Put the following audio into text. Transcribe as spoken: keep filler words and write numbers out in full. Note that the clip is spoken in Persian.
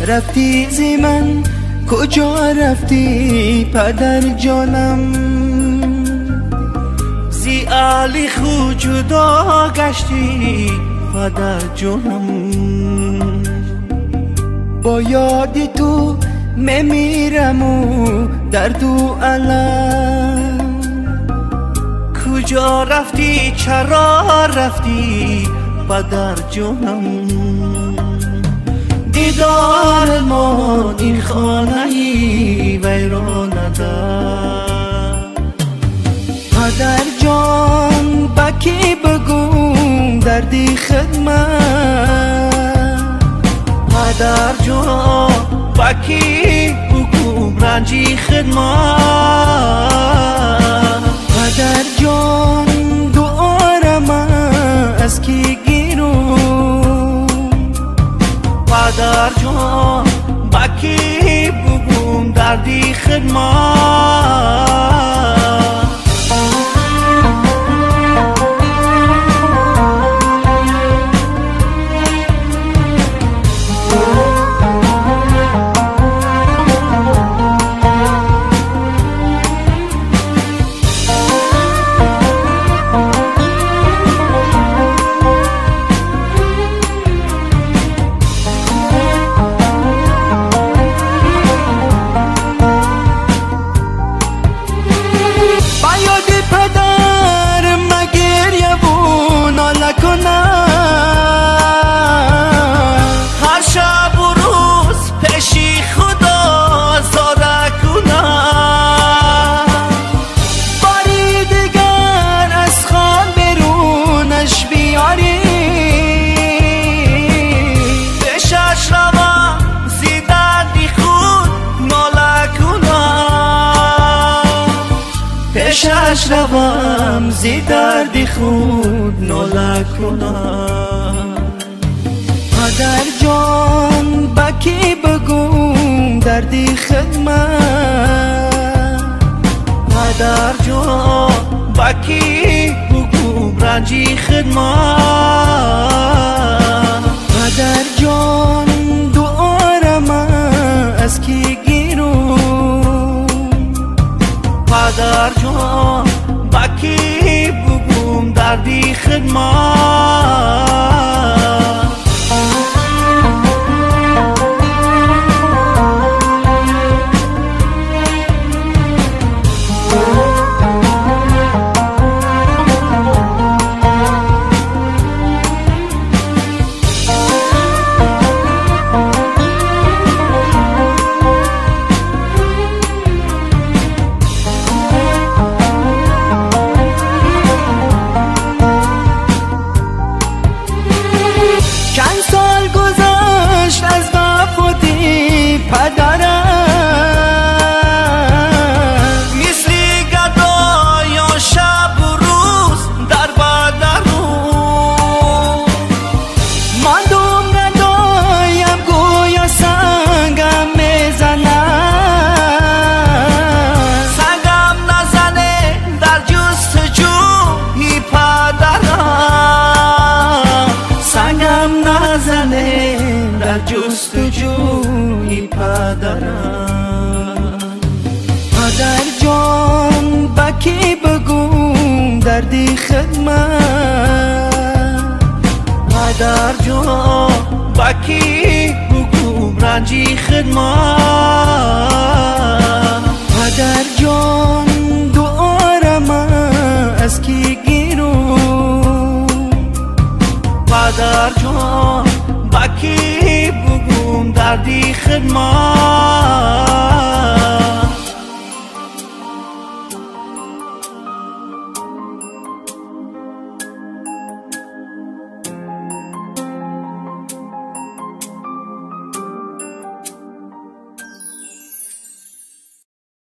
رفتی زی من کجا رفتی پدر جانم؟ زی علی خو جدا گشتی پدر جانم. با یادی تو میمیرم و درد و علم. کجا رفتی چرا رفتی پدر جانم؟ دیدار ما این خانه ای ویران در. پدر جان بکی بگم دردی خدمت. پدر جان بکی بگم رنجی خدمت. پدر جان دوارم از کی گیرم؟ پدر جان بکی بگم دردی خدمت. هر شب و روز پیشی خدا زاره کنم. باری دیگر از خان برونش بیاری. پیشش روم زی دردی خود ناله کنم. پیشش روم زی دردی خود ناله کنم. پدر جان بکی بگم دردی خدمت. پدر جان بکی بگم رنجی خدمت. پدر جان دوارم از کی گیرم؟ پدر جان بکی بگم دردی خدمت. در جستجوی پدرم. پدر جان بکی بگم دردی خدمت. پدر جان بکی بگم رنجی خدمت. پدر جان دوارم از کی گیرم؟ پدر جان بکی بگم دردی خدمت.